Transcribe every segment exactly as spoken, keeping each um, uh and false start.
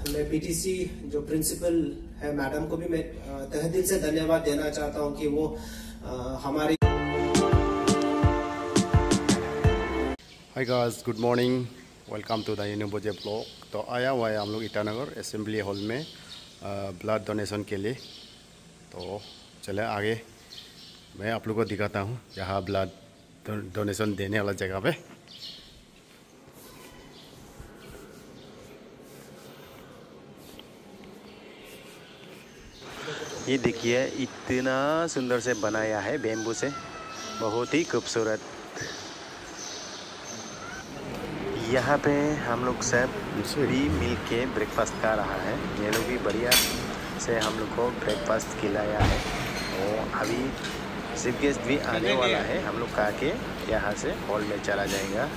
मैं पीटीसी जो प्रिंसिपल है मैडम को भी मैं तहे दिल से धन्यवाद देना चाहता हूं कि वो हमारी। Hi guys, good morning, welcome to the यूनिबोजे ब्लॉग। तो आया हुआ है हम लोग ईटानगर असेंबली हॉल में ब्लड डोनेशन के लिए। तो चले आगे मैं आप लोग को दिखाता हूँ जहाँ ब्लड डोनेशन देने वाला जगह पे। ये देखिए इतना सुंदर से बनाया है बेम्बू से, बहुत ही खूबसूरत। यहाँ पे हम लोग सब भी मिल के ब्रेकफास्ट खा रहा है। ये लोग भी बढ़िया से हम लोग को ब्रेकफास्ट खिलाया है। और अभी चीफ गेस्ट भी आने वाला है, हम लोग खा के यहाँ से हॉल में चला जाएगा।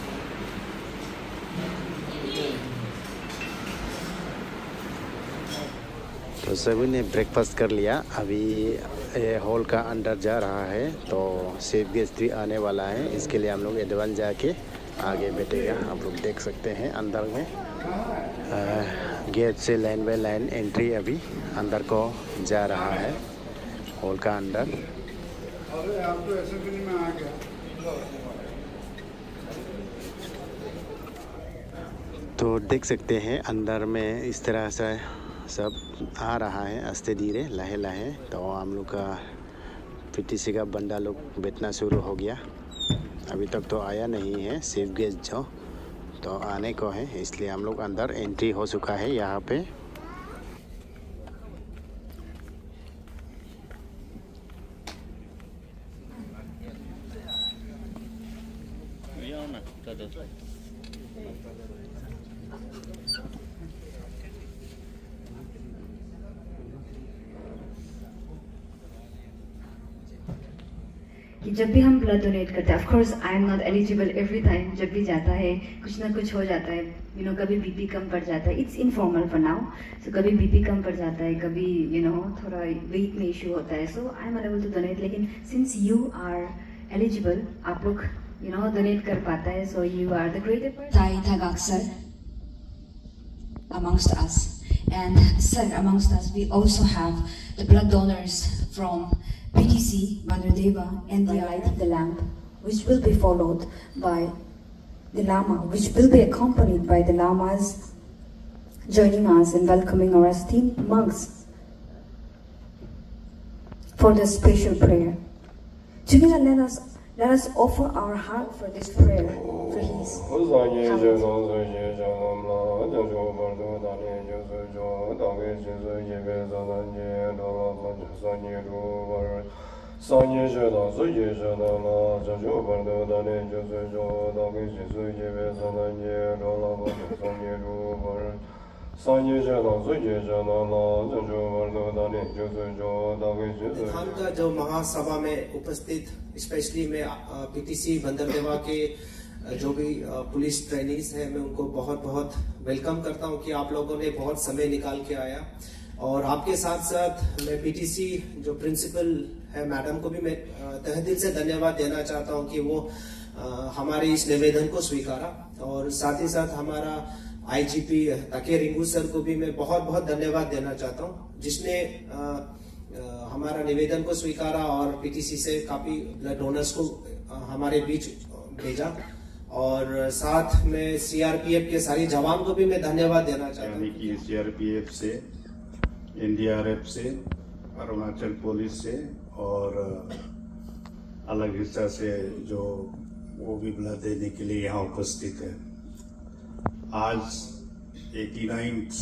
तो सभी ने ब्रेकफास्ट कर लिया, अभी हॉल का अंदर जा रहा है। तो चीफ गेस्ट भी आने वाला है, इसके लिए हम लोग एडवांस जाके आगे बैठेगा। आप लोग देख सकते हैं अंदर में आ, गेट से लाइन बाय लाइन एंट्री अभी अंदर को जा रहा है हॉल का अंदर। तो देख सकते हैं अंदर में इस तरह से सब आ रहा है आस्ते धीरे लाहे लाहे। तो हम लोग का पीटीसी का बंदा लोग बैठना शुरू हो गया। अभी तक तो आया नहीं है चीफ गेस्ट, जो तो आने को है, इसलिए हम लोग अंदर एंट्री हो चुका है यहाँ पे। कि जब भी हम ब्लड डोनेट करते हैं, of course I am not eligible every time, जब भी जाता है कुछ ना कुछ हो जाता है, यू नो, कभी बीपी कम पड़ जाता है, it's informal for now. So कभी बीपी कम पड़ जाता है, कभी यू नो थोड़ा वेट में इशू होता है, so I am unable to donate. लेकिन सिंस यू आर एलिजिबल, आप लोग यू नो डोनेट कर पाता है, so you are the greater Tai Tagak sir amongst us. And sir, amongst us we also have the blood donors from P T C, Mother Deva, and the light of the lamp, which will be followed by the Lama, which will be accompanied by the Lamas joining us and welcoming our esteemed monks for the special prayer. Together, let us let us offer our heart for this prayer, for His Sanye Jada, Soye Jada, Jajo Bardo, Dane, Jojo, Dagi, Suye, Sananye, Rola, Sanye Rubar, Sanye Jada, Soye Jada, Jajo Bardo, Dane, Jojo, Dagi, Khan का जो महासभा में उपस्थित specially मैं PTC Banderdewa के जो भी police trainees हैं, मैं उनको बहुत बहुत वेलकम करता हूं कि आप लोगों ने बहुत समय निकाल के आया। और आपके साथ साथ मैं पीटीसी जो प्रिंसिपल है मैडम को भी मैं तहे दिल से धन्यवाद देना चाहता हूं कि वो हमारे इस निवेदन को स्वीकारा। और साथ ही साथ हमारा आईजीपी ताके रिंगू सर को भी मैं बहुत बहुत धन्यवाद देना चाहता हूं, जिसने हमारा निवेदन को स्वीकारा और पीटीसी से काफी ब्लड डोनर्स को हमारे बीच भेजा। और साथ में सीआरपीएफ के सारे जवान को भी मैं धन्यवाद देना चाहता हूँ, यानी कि सीआरपीएफ से, एनडीआरएफ से, अरुणाचल पुलिस से और अलग हिस्सा से जो वो भी ब्लड देने के लिए यहाँ उपस्थित है। आज eighty ninth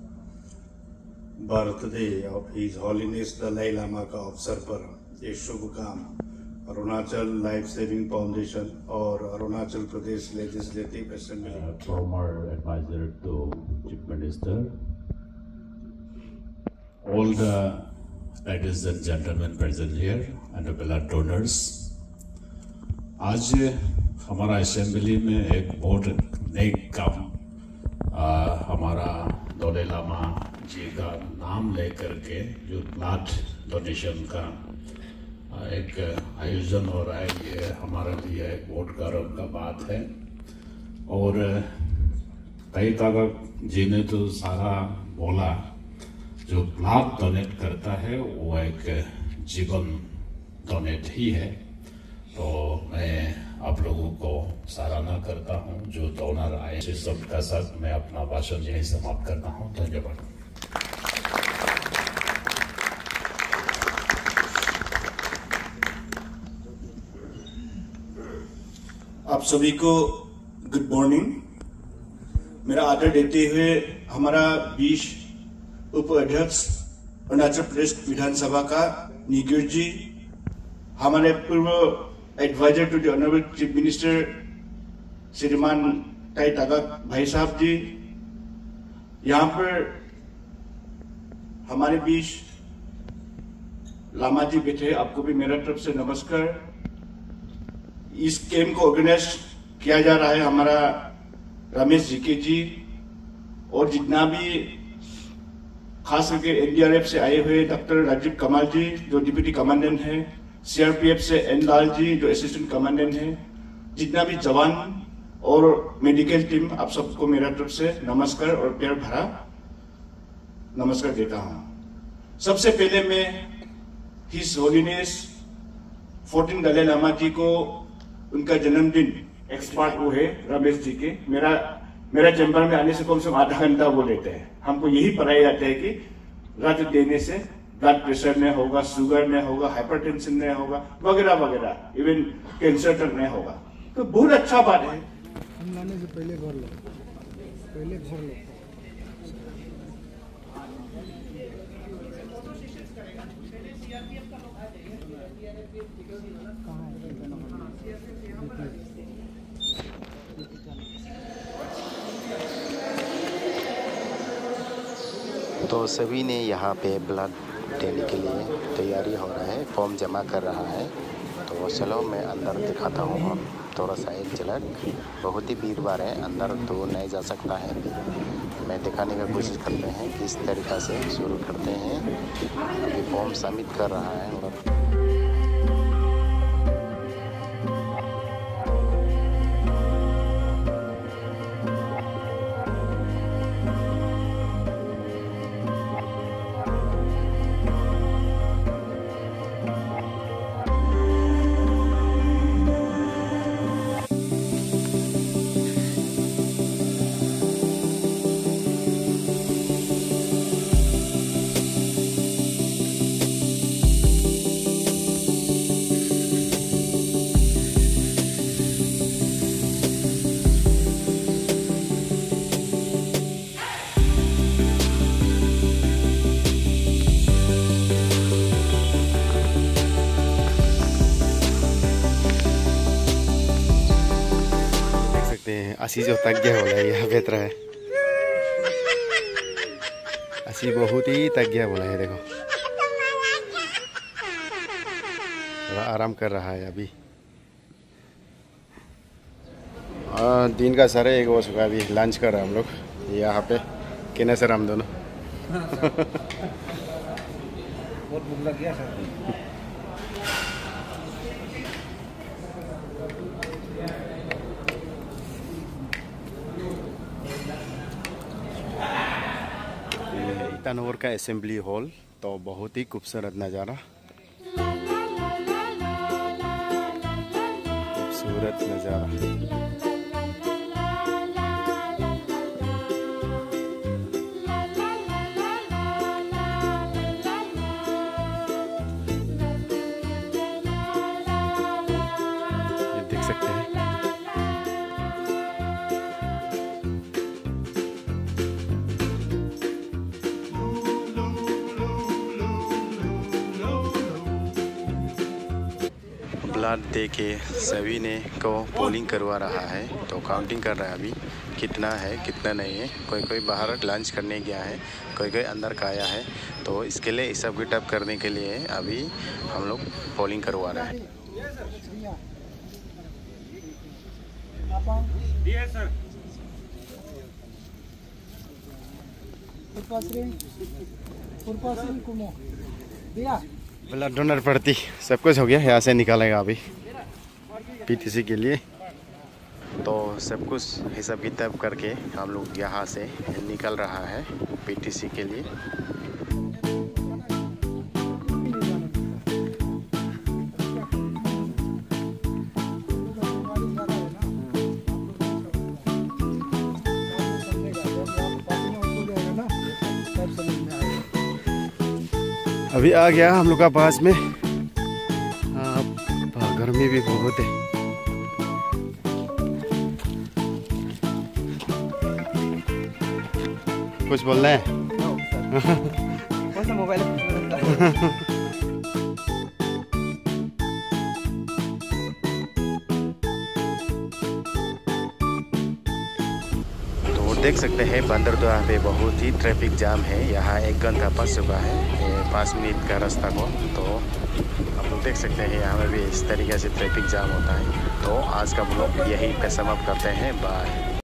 birthday of his holiness Dalai Lama का अवसर पर ये शुभ काम अरुणाचल लाइफ सेविंग फाउंडेशन और Arunachal Pradesh legislative assembly, former adviser to chief minister, all the ladies and gentlemen present here and the blood donors, आज हमारा असेंबली में एक बहुत नई काम आ, हमारा दलाई लामा जी का नाम लेकर के जो ब्लड डोनेशन का एक आयोजन हो रहा है, ये हमारे लिए एक बहुत गर्व का बात है। और ताई तागक जी ने तो सारा बोला, जो ब्लड डोनेट करता है वो एक जीवन डोनेट ही है। तो मैं आप लोगों को सराहना करता हूं जो डोनर आए। इस सबका साथ मैं अपना भाषण यही समाप्त करता हूं। धन्यवाद। आप सभी को गुड मॉर्निंग। मेरा आदर देते हुए हमारा बीस उप अध्यक्ष अरुणाचल प्रदेश विधानसभा का निगिर जी, हमारे पूर्व adviser to the honourable chief minister Shriman Tai तागक भाई साहब जी, यहाँ पर हमारे बीच लामा जी बैठे, आपको भी मेरा तरफ से नमस्कार। इस कैंप को ऑर्गेनाइज किया जा रहा है हमारा रमेश जी के जी, और जितना भी खास करके एनडीआरएफ से आए हुए डॉक्टर राजीव कमाल जी जो डिप्टी कमांडेंट हैं, सीआरपीएफ से एन लाल जी जो असिस्टेंट कमांडेंट हैं, जितना भी जवान और मेडिकल टीम, आप सबको मेरा तरफ से नमस्कार और प्यार भरा नमस्कार देता हूं। सबसे पहले मैं his holiness fourteen Dalai Lama ji को उनका जन्मदिन एक्सपर्ट वो है रमेश जी के, मेरा मेरा चैम्बर में आने से कम से कम आधा घंटा वो लेते हैं। हमको यही पढ़ाया जाता है कि रक्त देने से ब्लड प्रेशर नहीं होगा, शुगर नहीं होगा, हाइपरटेंशन नहीं होगा, वगैरह वगैरह, इवन कैंसर तक नहीं होगा। तो बहुत अच्छा बात है। लाने से पहले कर लो, पहले कर लो। तो सभी ने यहाँ पे ब्लड देने के लिए तैयारी हो रहा है, फॉर्म जमा कर रहा है। तो चलो मैं अंदर दिखाता हूँ थोड़ा सा एक झलक। बहुत ही भीड़ भाड़ है, अंदर तो नहीं जा सकता है। मैं दिखाने का कोशिश करते हैं किस तरीक़ा से शुरू करते हैं। अभी फॉर्म सबमिट कर रहा है और असी जो तक गया बोला है बेहतर है। असी बहुत ही तक गया बोला है। देखो थोड़ा आराम कर रहा है अभी। आ, दिन का सारे एक हो चुका, अभी लंच कर रहे हैं हम लोग यहाँ पे। किने सर हम दोनों बहुत भूख लग गया सर। ईटानगर का असेंबली हॉल तो बहुत ही खूबसूरत नज़ारा, खूबसूरत नज़ारा। देख सकते हैं ब्लड दे के सभी ने को पोलिंग करवा रहा है। तो काउंटिंग कर रहा है अभी कितना है कितना नहीं है। कोई कोई बाहर लंच करने गया है, कोई कोई अंदर का आया है। तो इसके लिए इस सब गिटअप करने के लिए अभी हम लोग पोलिंग करवा रहे हैं। ब्लड डोनर पड़ती सब कुछ हो गया, यहाँ से निकालेगा अभी पीटीसी के लिए। तो सब कुछ हिसाब किताब करके हम लोग यहाँ से निकल रहा है पीटीसी के लिए। अभी आ गया हम लोग का पास में। गर्मी भी बहुत है। कुछ बोलना है? कौन सा मोबाइल देख सकते हैं बंदरदेवा पे बहुत ही ट्रैफिक जाम है। यहाँ एक घंटा फंस चुका है पाँच मिनट का रास्ता को। तो आप लोग देख सकते हैं यहाँ में भी इस तरीके से ट्रैफिक जाम होता है। तो आज का ब्लॉग यही पे समाप्त करते हैं। बाय।